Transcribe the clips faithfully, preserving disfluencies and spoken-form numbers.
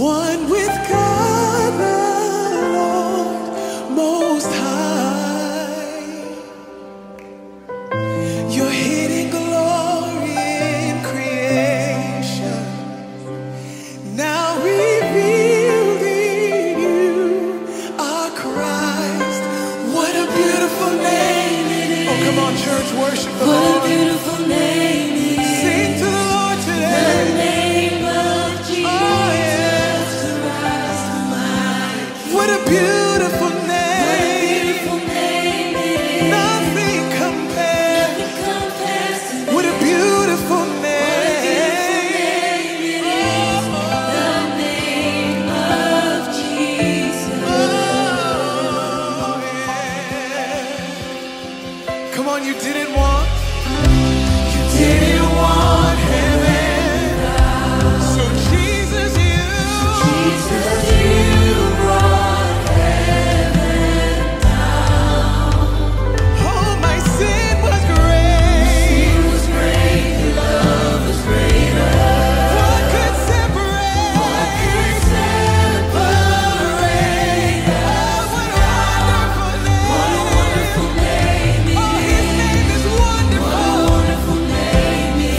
One with God the Lord Most High. Your hidden glory in creation, now revealed in you are Christ. What a beautiful name it is. Oh, come on, church, worship the Lord. What a beautiful name it is. Sing to the Lord today. The name of Jesus. Oh, yeah. What a beautiful name. What a beautiful name it is. Nothing compares. Nothing compares to what a beautiful name. What a beautiful name it is. The name of Jesus. Oh, yeah. Come on, you didn't want. You didn't want heaven. So Jesus, you. Jesus, you brought. Name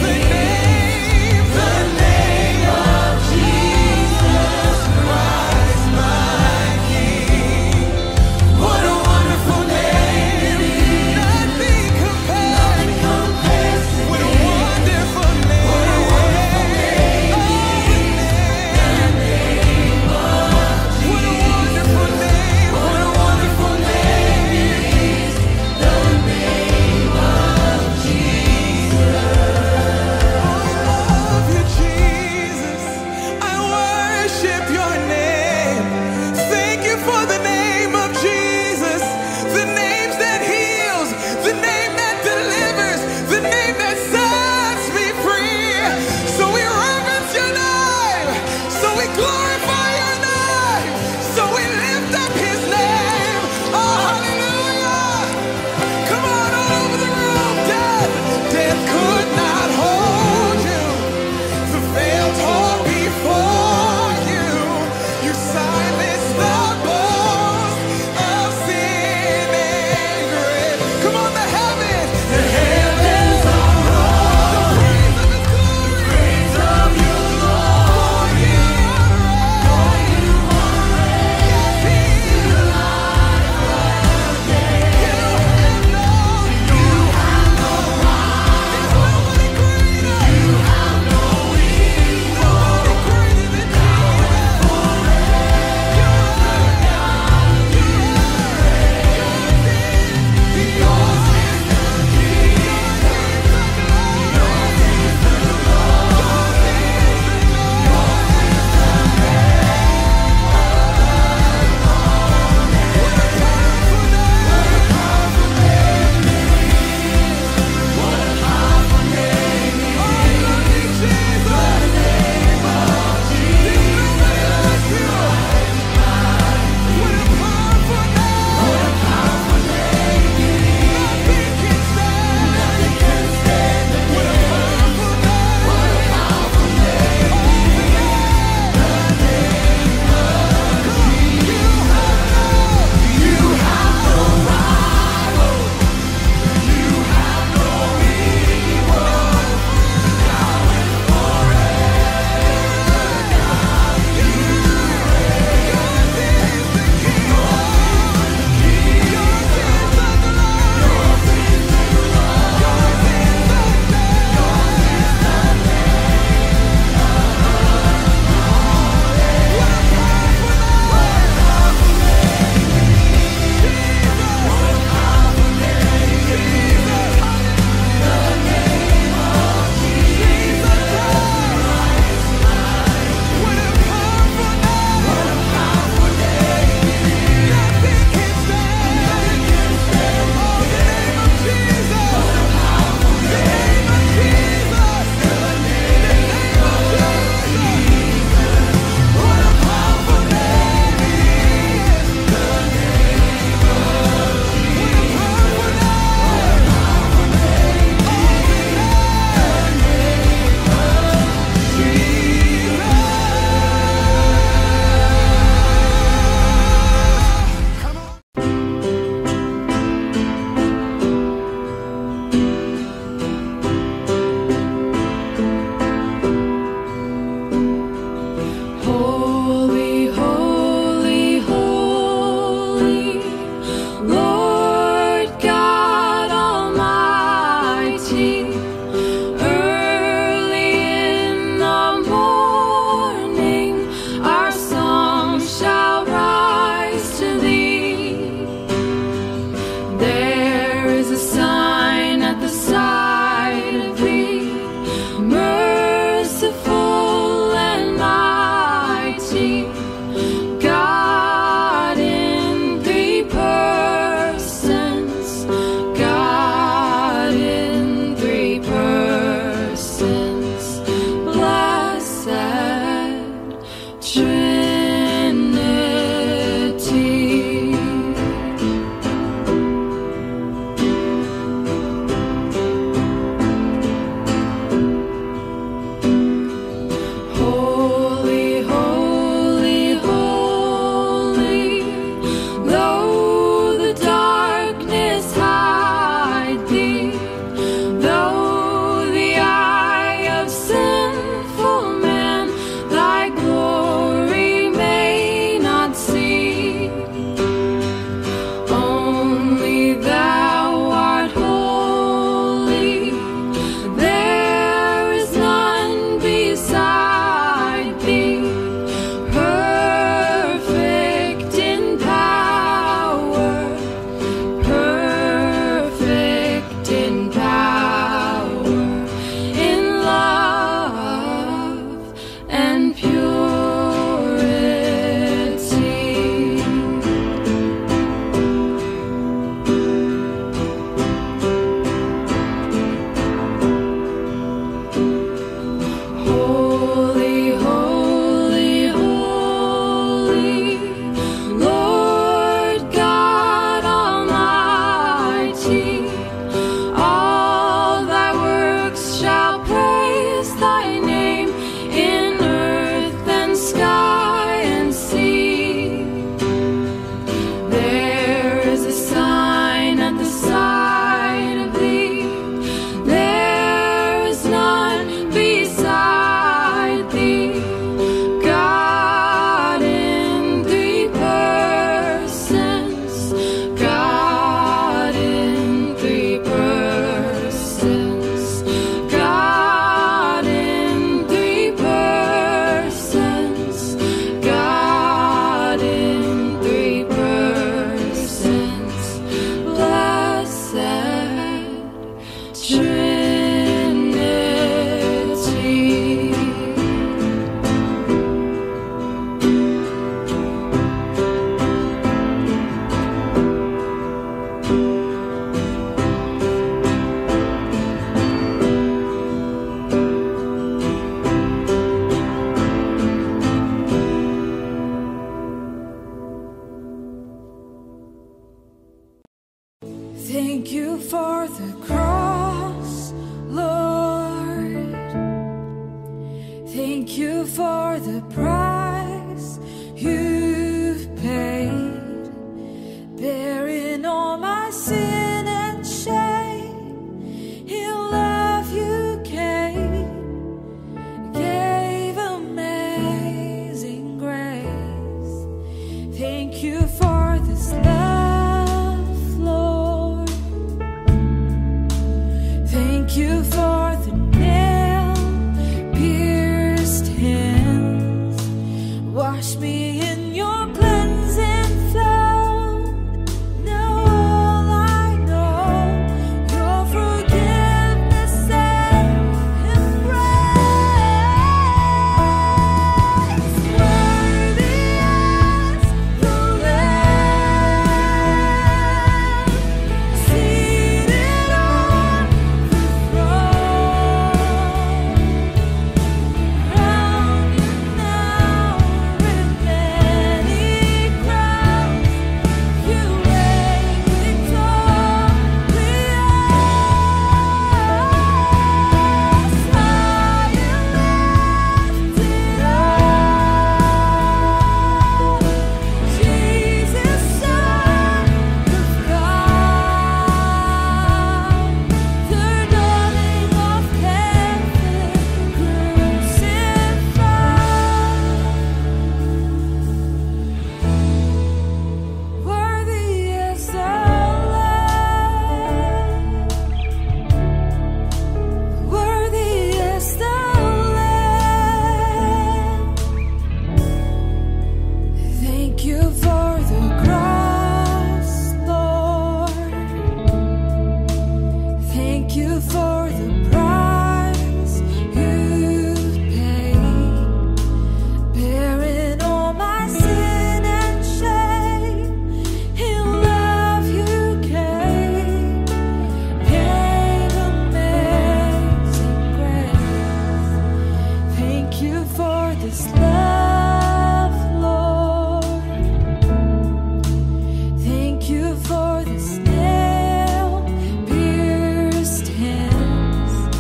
for this nail-pierced hands.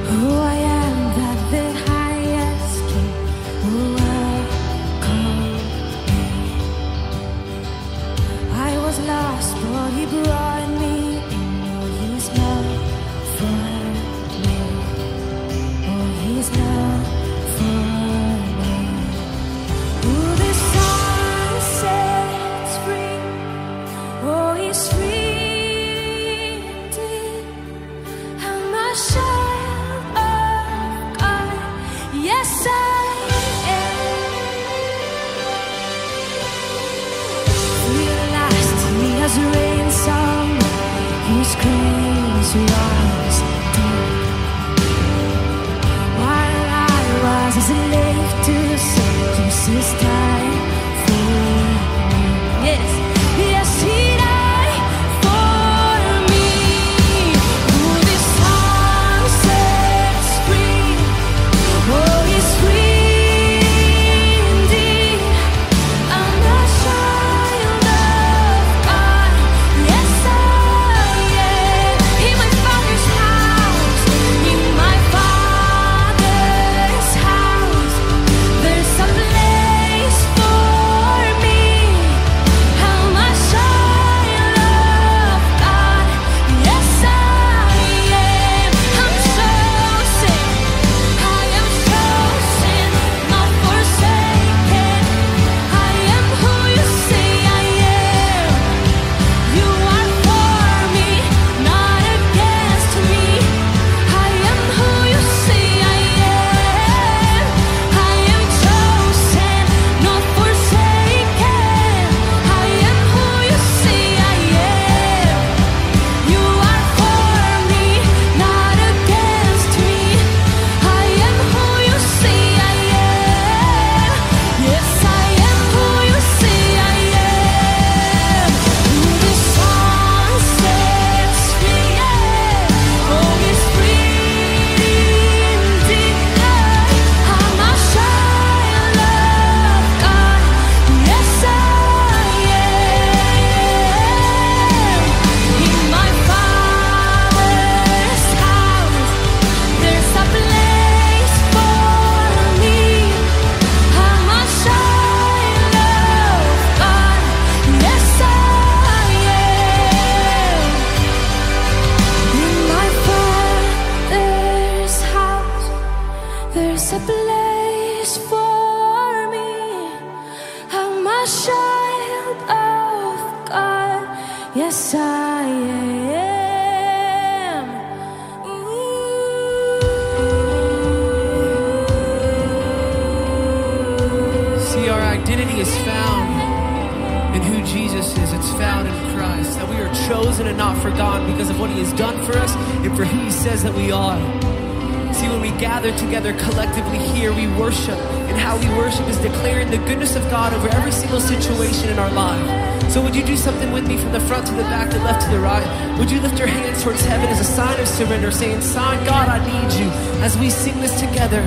Surrender, saying, "Son, God, I need you." As we sing this together,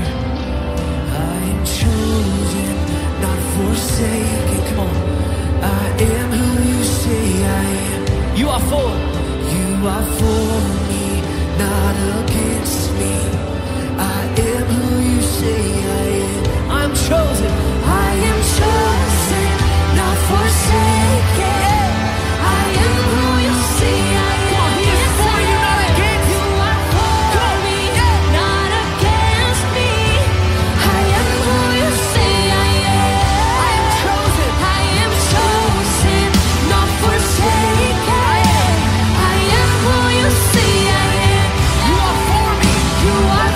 I am chosen, not forsaken. Come on, I am who you say I am. You are for, you are for me, not against me. I am who you say I am. I'm chosen, I am chosen, not forsaken. I am who you say I am. You are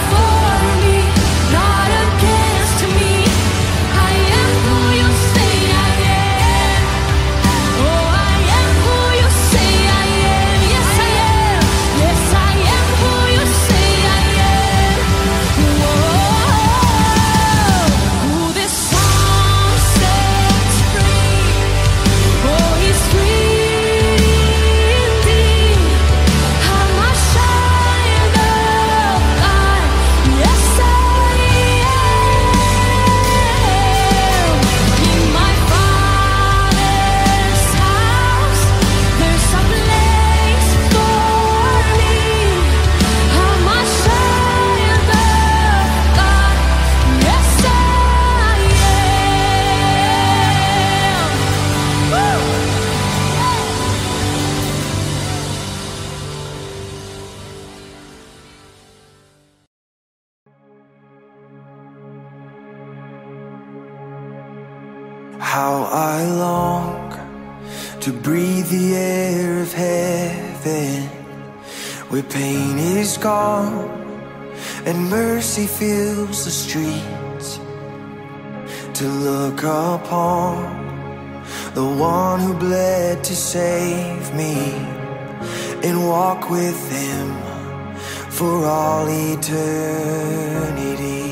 How I long to breathe the air of heaven, where pain is gone and mercy fills the streets, to look upon the one who bled to save me and walk with him for all eternity.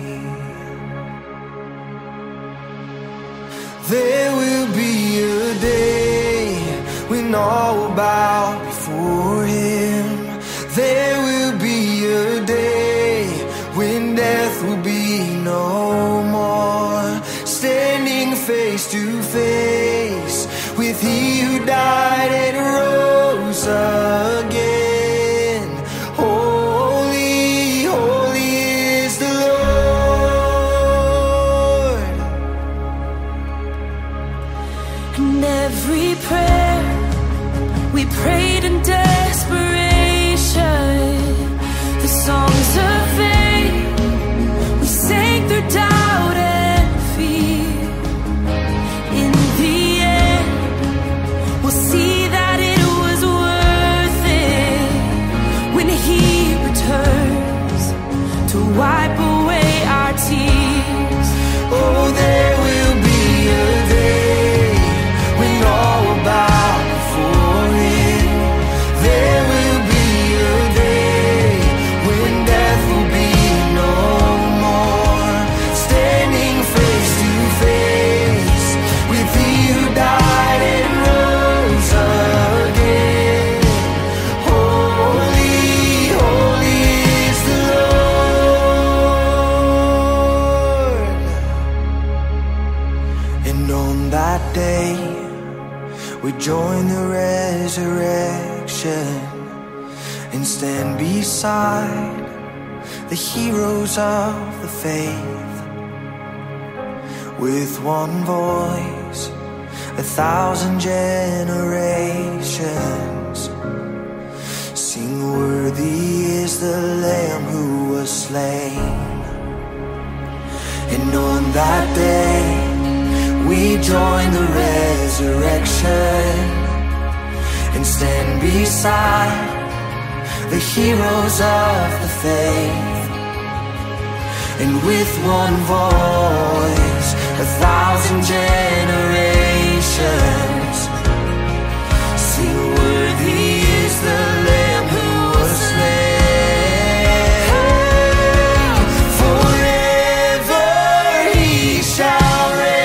There will be a day when all will bow before him. There will be a day when death will be no more, standing face to face with he who died and rose again. Holy, holy is the Lord. And every prayer we prayed in desperation, the songs of faith we sang through doubt and fear, in the end we'll see that it was worth it when he returns to wipe away our tears. Oh, there will be a day when all will bow before him. There will be a day when death will be no more, standing face to face with he who died and rose again. Holy, holy is the Lord. And on that day we join the resurrection and stand beside the heroes of the faith. With one voice, a thousand generations sing, worthy is the Lamb who was slain. And on that day we join the resurrection and stand beside the heroes of the faith. And with one voice, a thousand generations sing, worthy is the Lamb who was slain. Forever he shall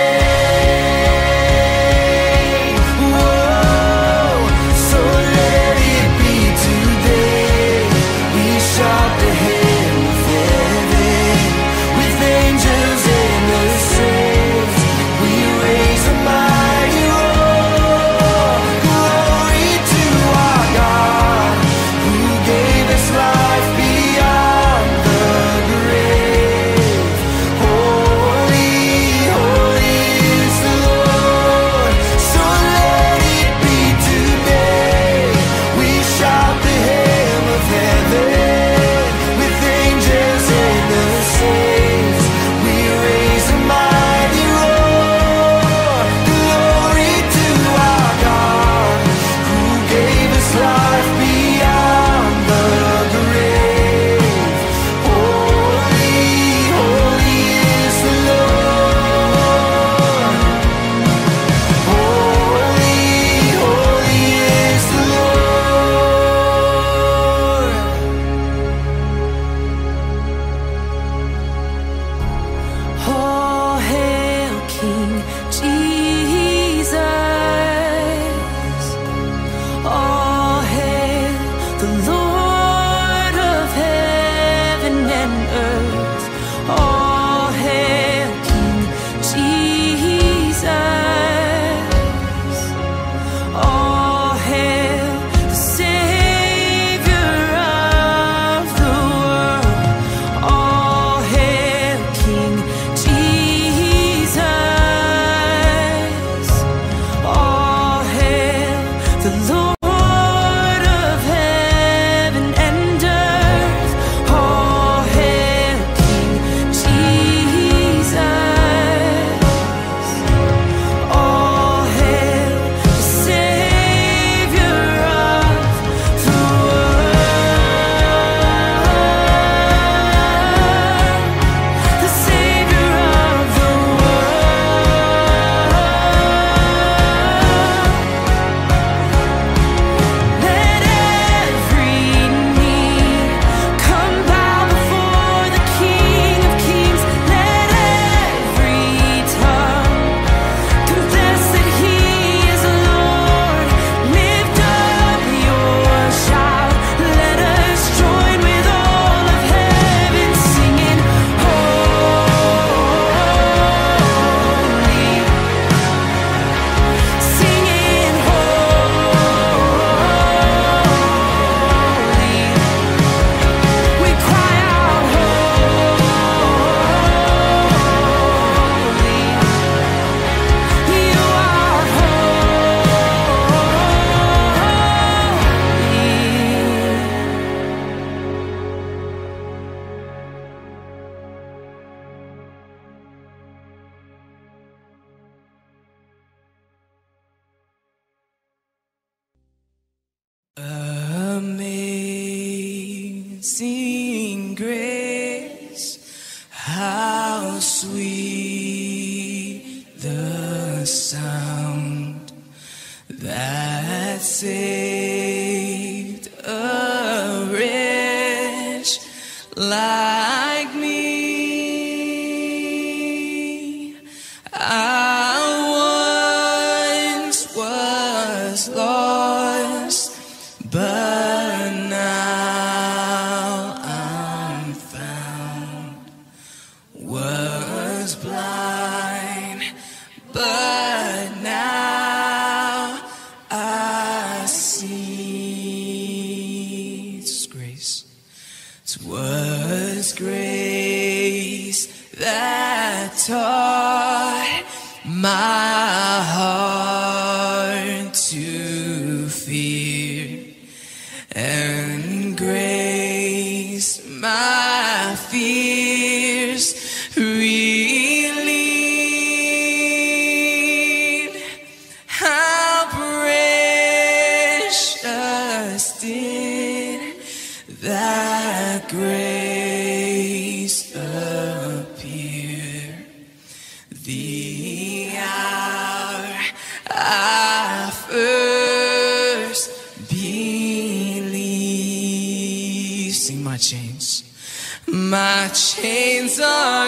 reign. Whoa, so let it be today. We shout to him with heaven, with angels and the saints. We raise a mighty roar, glory to our God, who gave us life beyond the grave. Holy, holy is the Lord, so let it be today. We shout the hymn of heaven, with angels and the saints. We raise a mighty roar, glory to our God, who gave us life beyond the grave. Holy, holy is the Lord. Holy, holy is the Lord. Oh, hail King Jesus. Oh, hail the Lord of heaven and earth. Oh, hail King Jesus. Oh, hail the Savior of the world. Oh, hail King Jesus. Oh, hail the Lord of heaven Amazing grace, how sweet the sound that saved a wretch like me. I once was lost, but now I'm found. Was blind, but now I see. It's grace. 'Twas grace that taught my heart to fear, and grace my fears relieved. How precious did that grace appear, the hour I first believed. Sing my chains. My chains are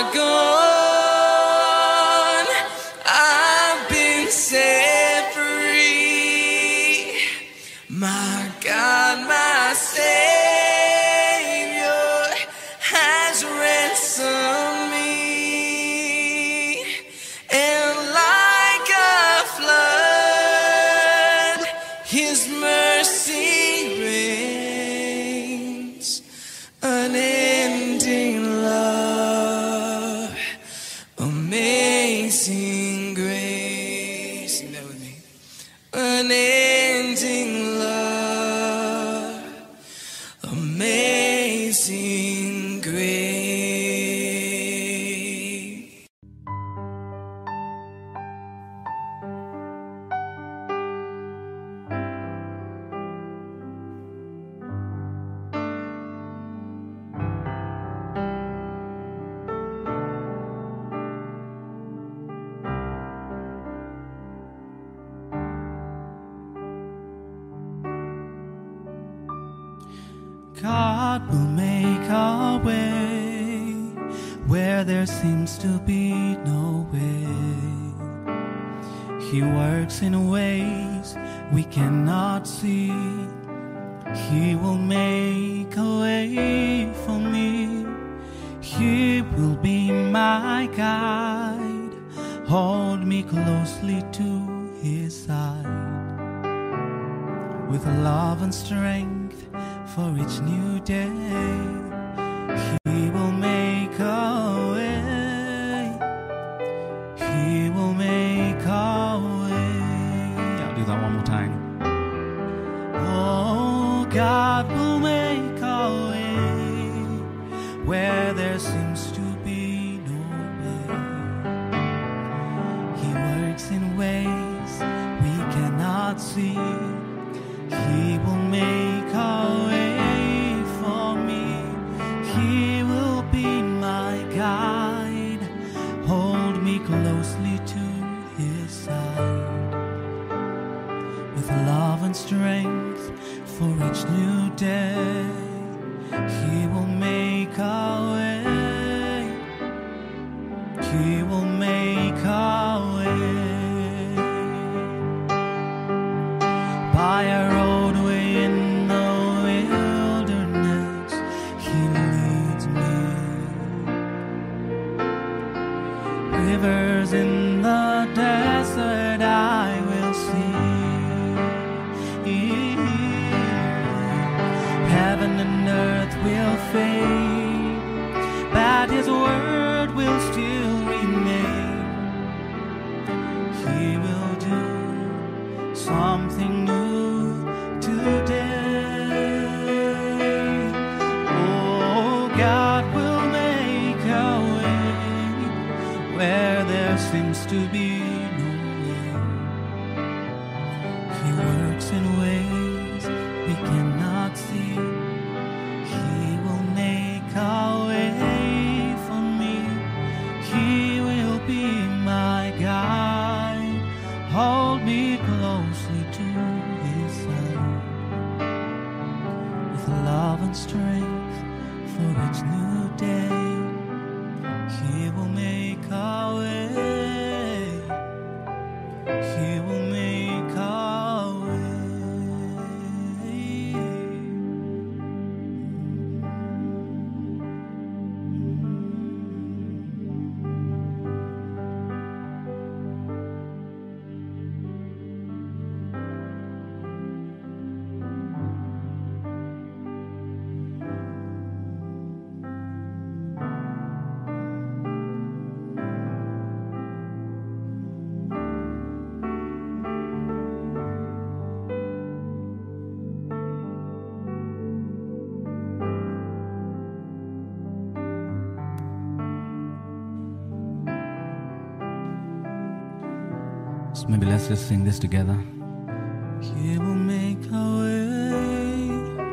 gone. I've been set free. My God, my Savior has ransomed me. And like a flood, His mercy reigns. Unending love, amazing grace. Sing that with me. Unending love, amazing grace. God will make a way where there seems to be no way. He works in ways we cannot see. He will make a way for me. He will be my guide, hold me closely to His side. With love and strength for each new day, He will make a way. He will make a way. I'll do that one more time. Oh, God will make a way where there seems to be no way. He works in ways we cannot see. He will make a way for me. He will be my guide, hold me closely to His side. With love and strength for each new day, He will make a way. He will make a way. By a roadway in the wilderness, He leads me. Rivers in the desert I will see. Heaven and earth will fade, but His word will still remain. He will do something new today. Oh, God will make a way where there seems to be no way. He works in ways we cannot see. He will love and strength for each new day. He will make our way. He will make our way. Maybe let's just sing this together. He will make our way.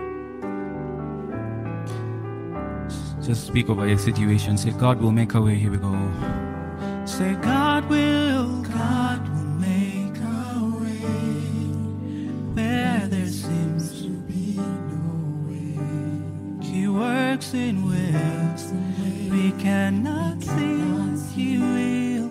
Just speak over your situation. Say, God will make a way. Here we go. Say, God will, God will make our way where there seems to be no way. He works in ways we cannot see. He will.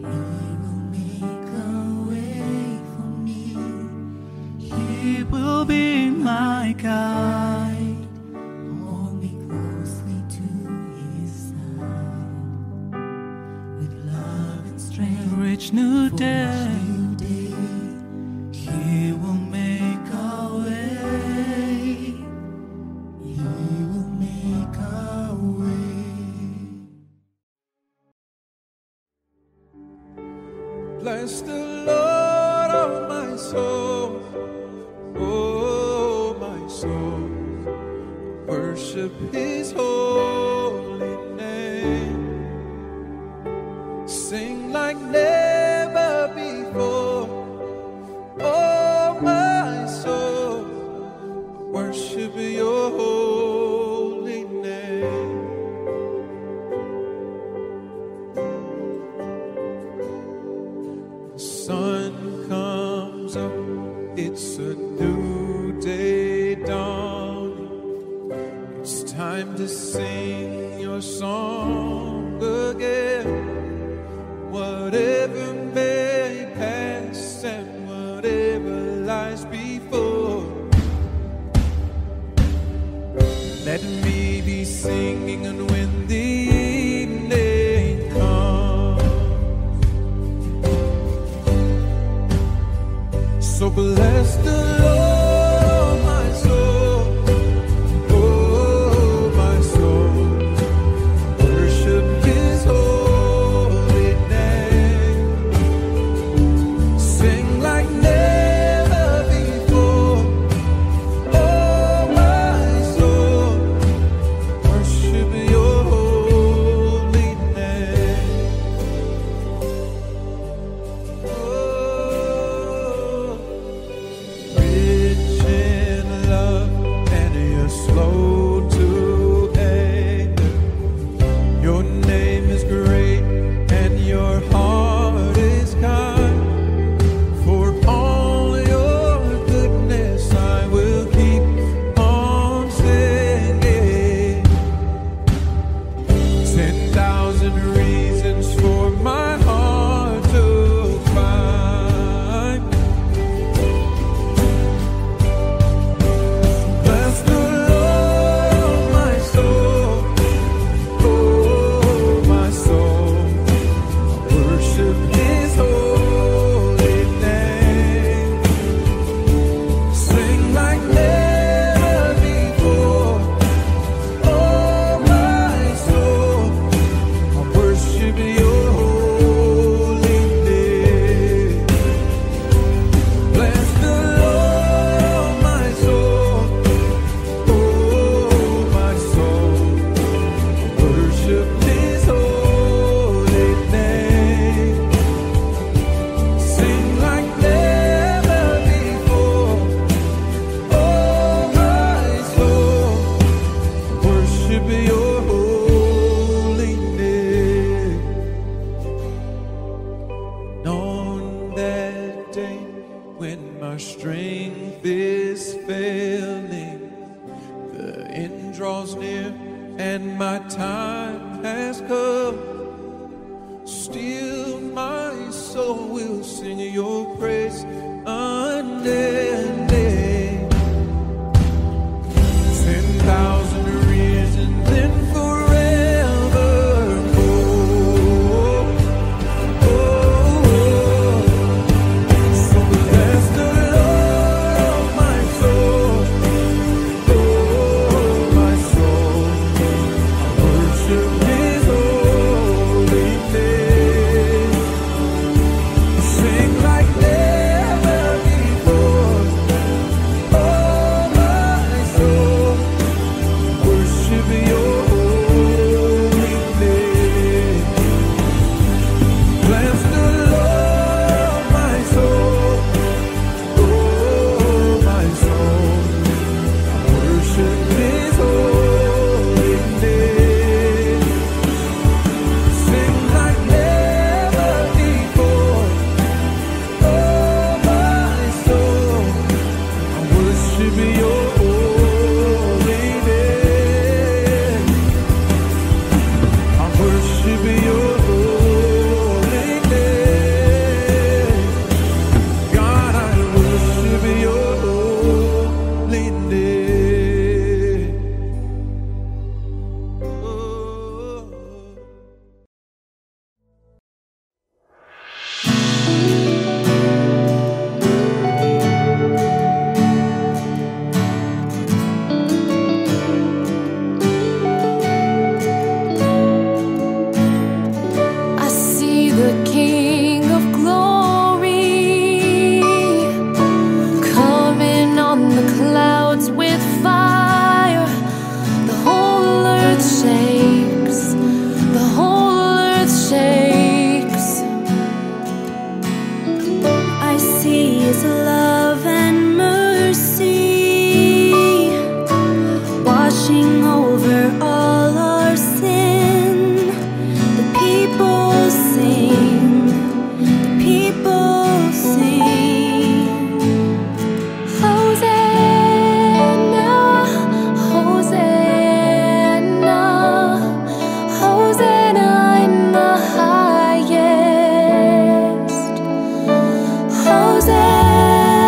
He will be my guide. Hold me closely to His side. With love and strength, rich new day. He will make our way. He will make our way. Bless the Lord, oh my soul. Oh, my soul, worship His holy name. Sing like never before. Oh, my soul, worship Your holy name. The sun comes up, it's a new day dawning. It's time to sing Your song again. Whatever may pass and whatever lies before, let me be singing, and when the evening comes, so bless the Lord, my soul. Oh, my soul, worship His holy name. Sing like never before. Oh, my soul, worship Your holy name. end draws near and my time has come, still my soul will sing your praise unending. Ten thousand reasons then forevermore. Oh, oh, so bless the Lord, my soul. Oh, my soul, I worship His holy name. Sing like never before. Oh, my soul, worship Your holy name. Bless the Lord, my soul. Oh, my soul, worship His holy name. Sing like never before. Oh, my soul, I worship Your holy name. I worship Your holy name. God, I worship Your holy name. Oh. I see the King of Glory coming on the clouds with fire. The whole earth shakes, the whole earth shakes. I see His love and mercy washing over all our sin. The people sing, the people sing. Hosanna, Hosanna, Hosanna in the highest.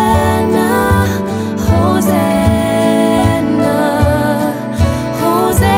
Hosanna, Hosanna, Hosanna.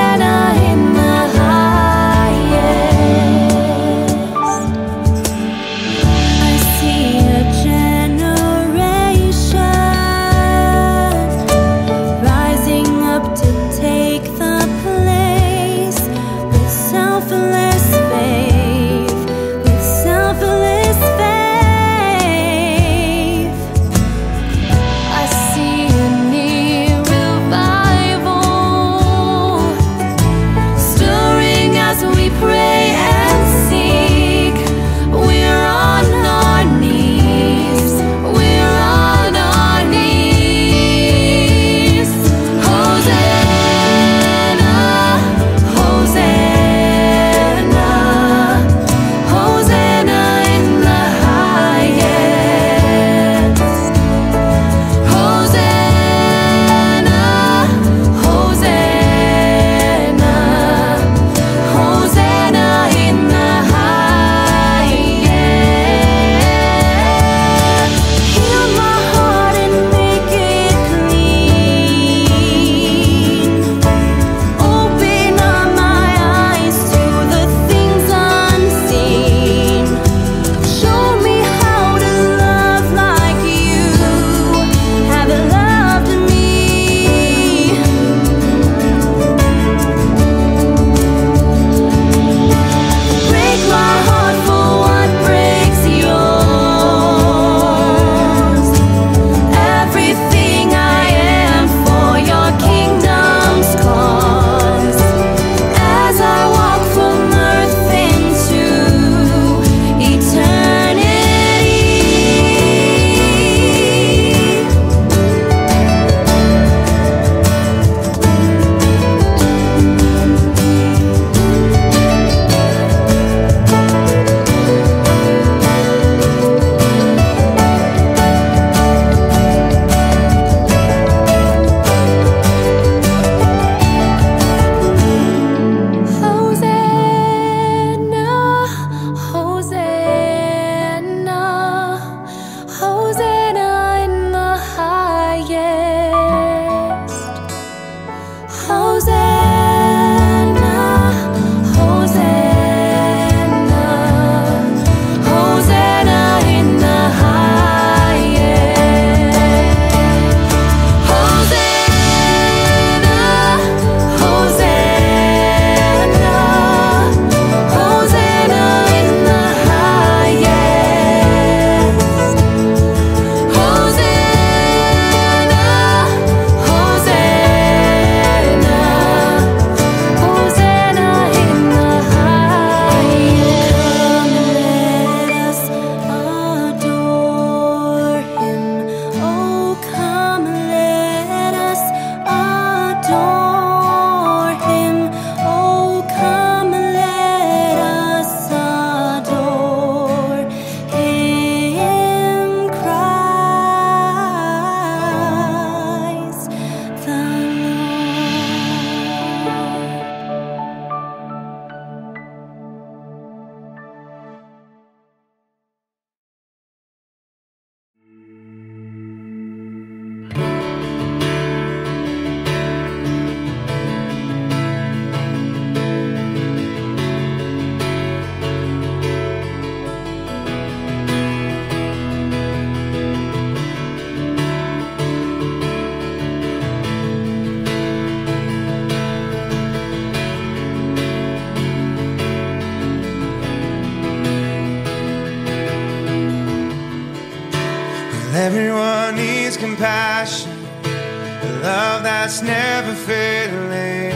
Everyone needs compassion, a love that's never failing.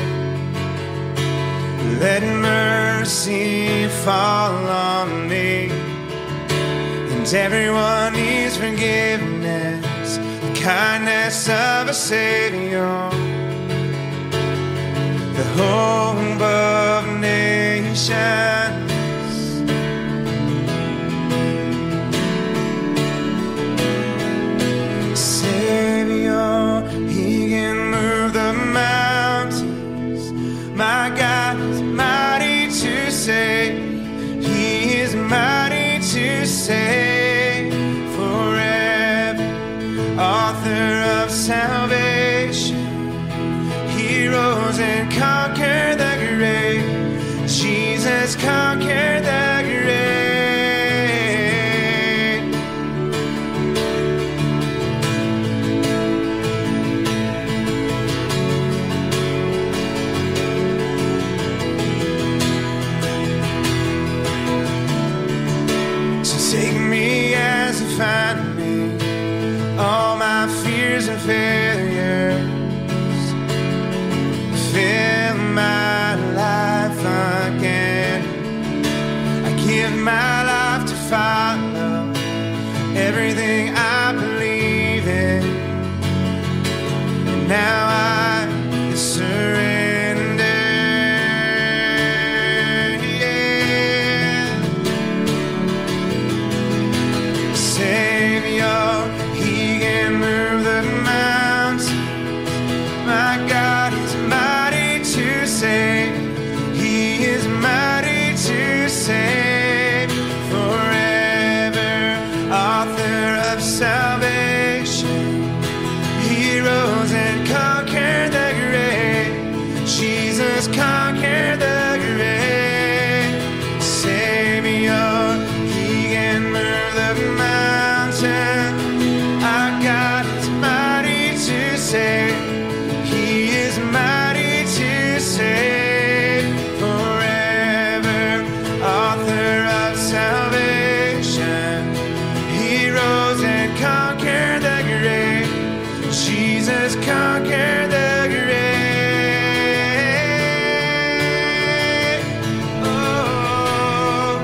Let mercy fall on me. And everyone needs forgiveness, the kindness of a Savior, the hope of nations. My God is mighty to save. He is mighty to save forever. Author of salvation, He rose and conquered the grave. Jesus conquered the grave. Take me as you find me, all my fears and failures. Fill my life again. I give my life to follow everything I believe in. And now I surrender. Save forever, author of salvation. He rose and conquered the grave. Jesus conquered the grave. Savior, He can move the mountain. Our God is mighty to save. He is mighty to save. Salvation, He rose and conquered the grave. Jesus conquered the grave. Oh,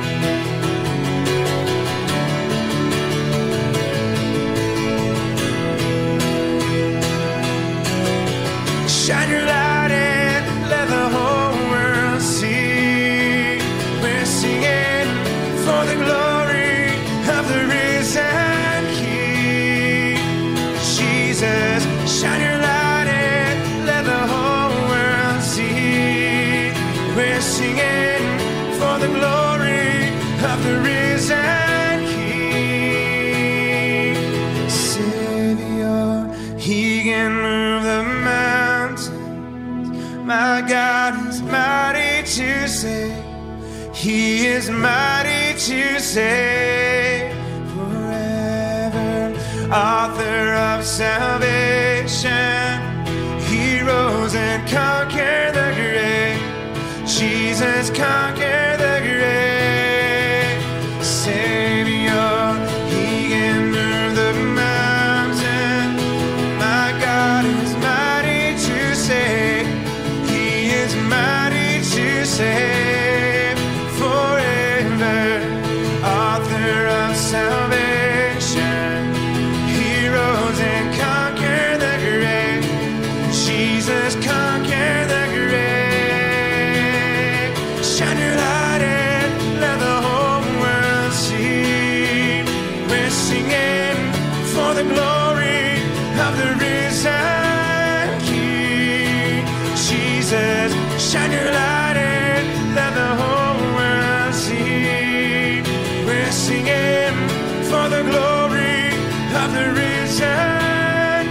shine your light and let the whole world see. We're singing for the glory of the risen King. Jesus, shine your light and let the whole world see. We're singing for the glory of the risen King. Savior, He can move the mountains. My God is mighty to save. He is mighty to save forever. Author of salvation, He rose and conquered the grave. Jesus conquered the grave. Savior, He can move the mountain. My God is mighty to save. He is mighty to save forever. Author of salvation, He rose and conquered the grave. Jesus conquered the grave. Shine your light and let the whole world see. We're singing for the glory of the risen King. Jesus, shine your light and let the whole world see. We're singing for the glory of the risen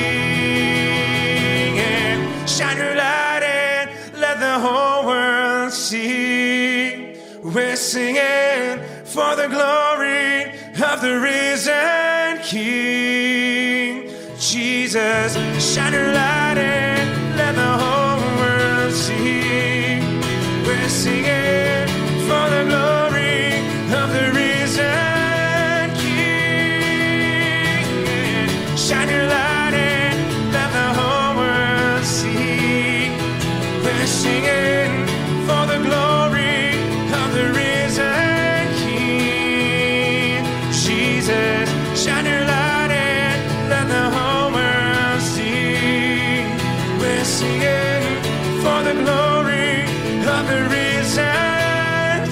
King. And shine your light and let the whole world see. We're singing for the glory of the risen King. Jesus, shine your light and let the whole world see. We're singing for the glory of the risen King. Shine your light and let the whole world see. We're singing for the glory of the risen King. Jesus, shine your light and let the whole world see. We're singing for the glory of the risen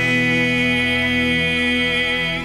King.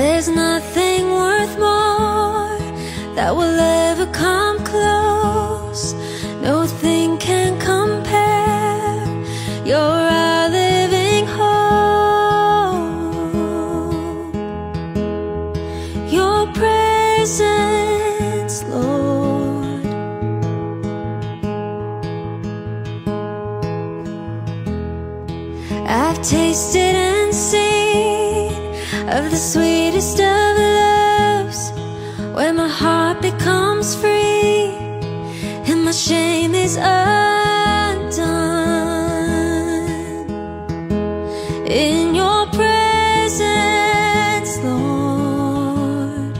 There's nothing worth more that will ever come close. Nothing can compare. You're our living hope. Your presence, Lord. I've tasted and seen of the sweetest of loves, where my heart becomes free and my shame is undone. In your presence, Lord.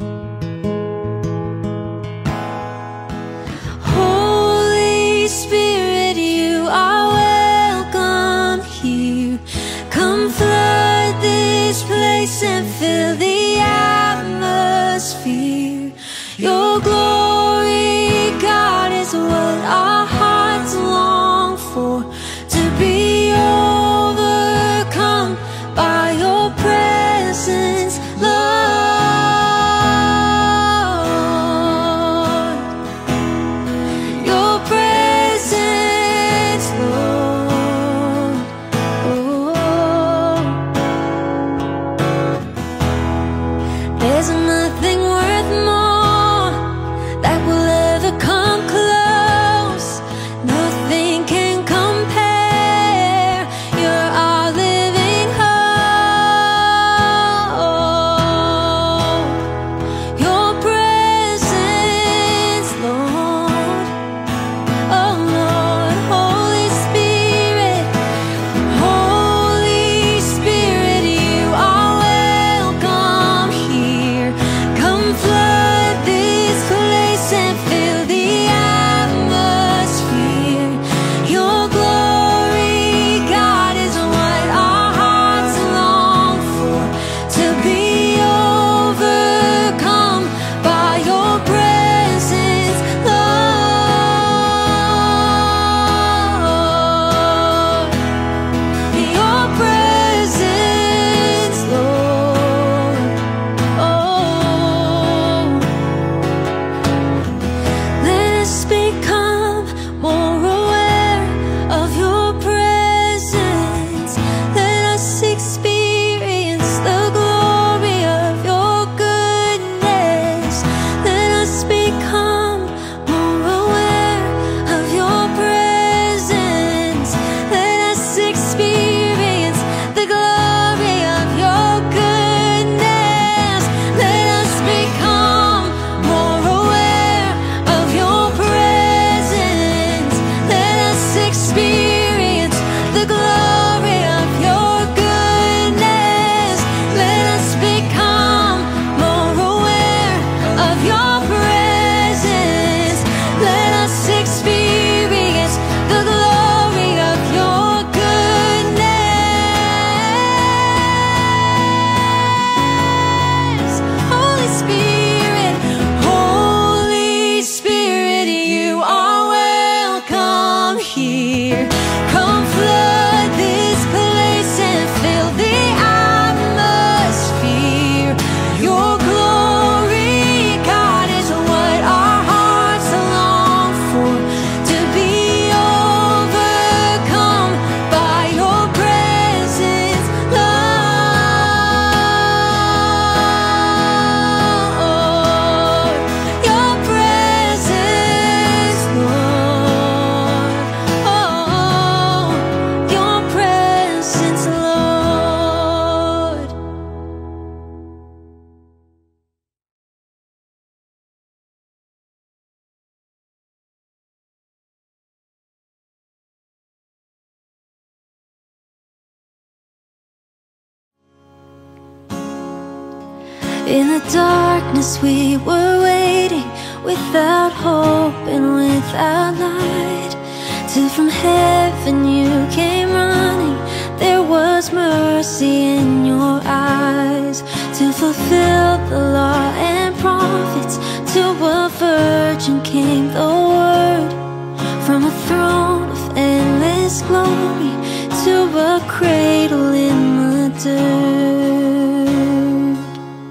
Holy Spirit, you are welcome here. Come flood this place and fill the atmosphere. Your glory, God, is what our hearts long for. To be overcome by your presence, Lord. Your presence, Lord. Oh. There's nothing worth more that will ever come close. Nothing can compare. You're our living hope. Your presence, Lord. Oh Lord, Holy Spirit, Holy Spirit, you are welcome here. Come flood this place and fill the atmosphere. Your glory, God, is what our hearts long for. To be overcome by your presence, Lord. Your presence, Lord. Oh, let us become more aware of your presence. Let us experience the glory of your goodness. Let us become more aware of your presence. Let us experience the glory of your goodness. Let us become more aware of your presence. Let us experience the glory of your goodness. Let us become more aware of your presence. Let us experience the glory of your goodness. Holy Spirit, Holy Spirit, you are welcome here. Come flood this place and fill the atmosphere. Your glory, God, is what our hearts long for. To be overcome by your presence, Lord. Your presence, Lord. Oh, your presence, Lord. In the darkness we were waiting, without hope and without light, till from heaven you came running. There was mercy in your eyes, to fulfill the law and prophets. To a virgin came the word, from a throne of endless glory to a cradle in the dirt.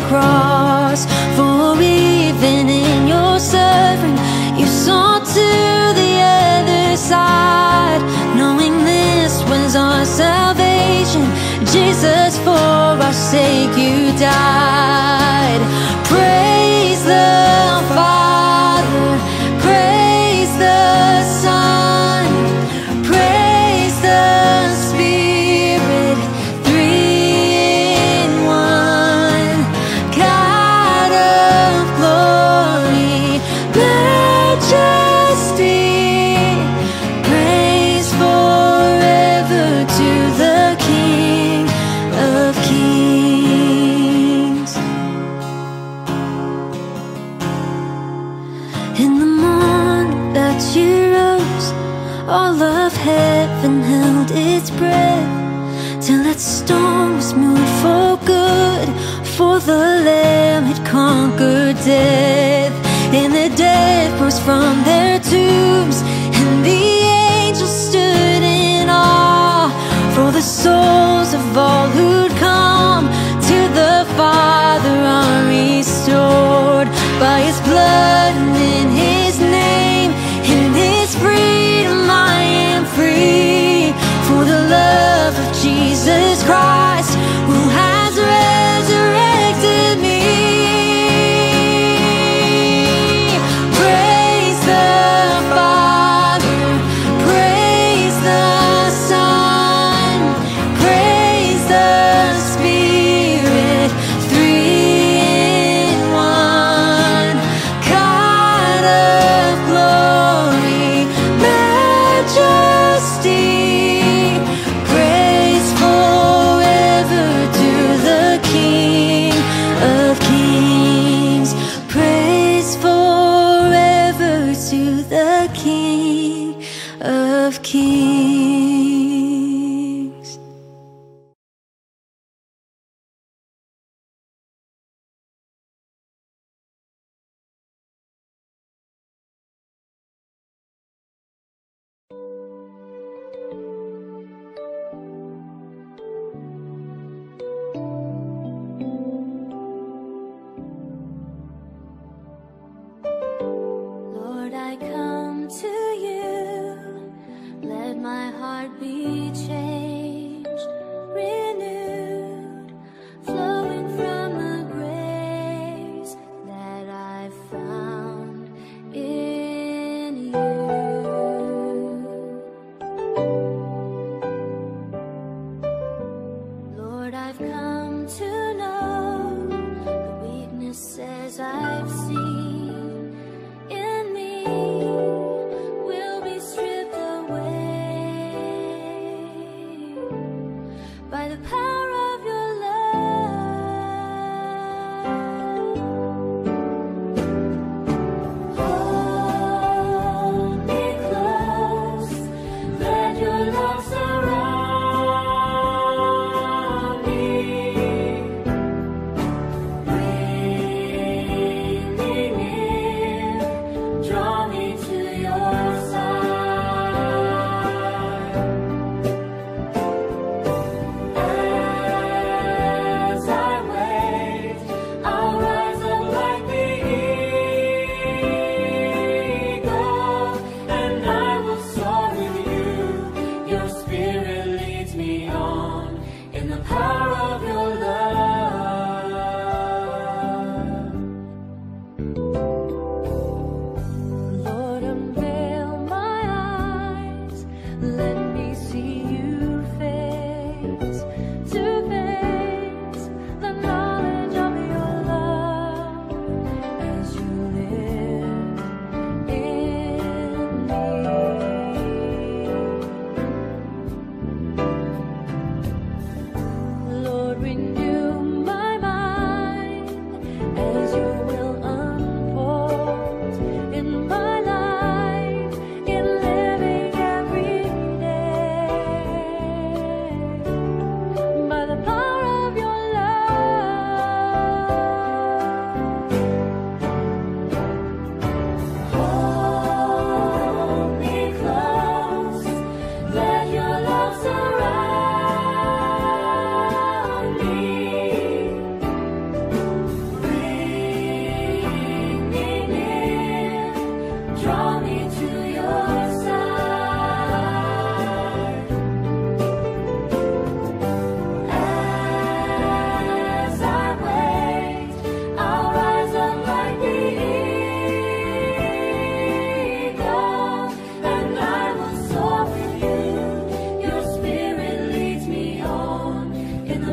cross. For even in your suffering, you saw to the other side, knowing this was our salvation. Jesus, for our sake you died. Praise the Father, praise the Son, praise the Spirit, three in one. God of glory, majesty, praise forever to the King of Kings. In the morning that you rose, all of heaven held its breath, till that storm was moved for good, for the Lamb had conquered death. And the dead rose from their tombs, and the angels stood in awe, for the souls of all who'd come to the Father are restored. By His blood and in His name, in His freedom I am free, for the love of Jesus Christ, who has resurrected me. Praise the Father, praise the Son, praise the Spirit, three in one. God of glory, majesty, praise forever to the King of Kings. Praise forever to the King of Kings. Lord, I come to you, let my heart be changed, renewed, flowing from the grace that I found in you. Lord, I've come to know the weaknesses I've seen in me will be stripped away by the power of your love. Hold me close, let your love surround me. Bring me near, draw me to your side. As I wait, I'll rise up like the eagle, and I will soar with you. Your spirit leads me on in the power of your love. Lord, unveil my eyes, let me see you face to face, the knowledge of your love as you live in me.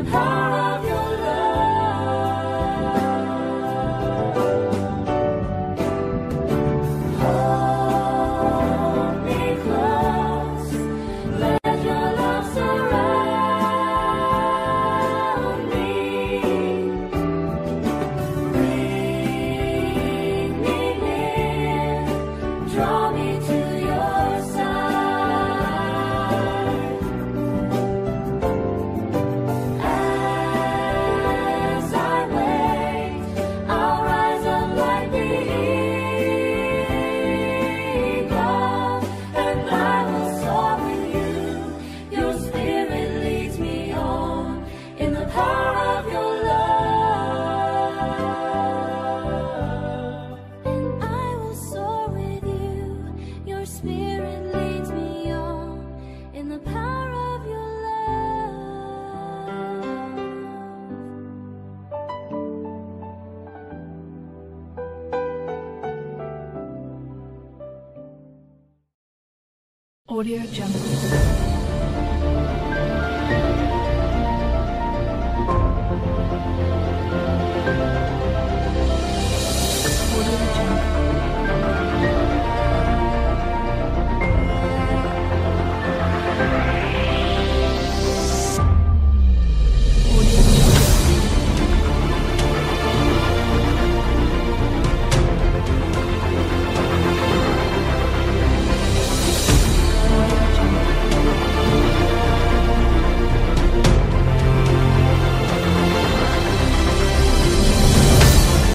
Audio Jungle.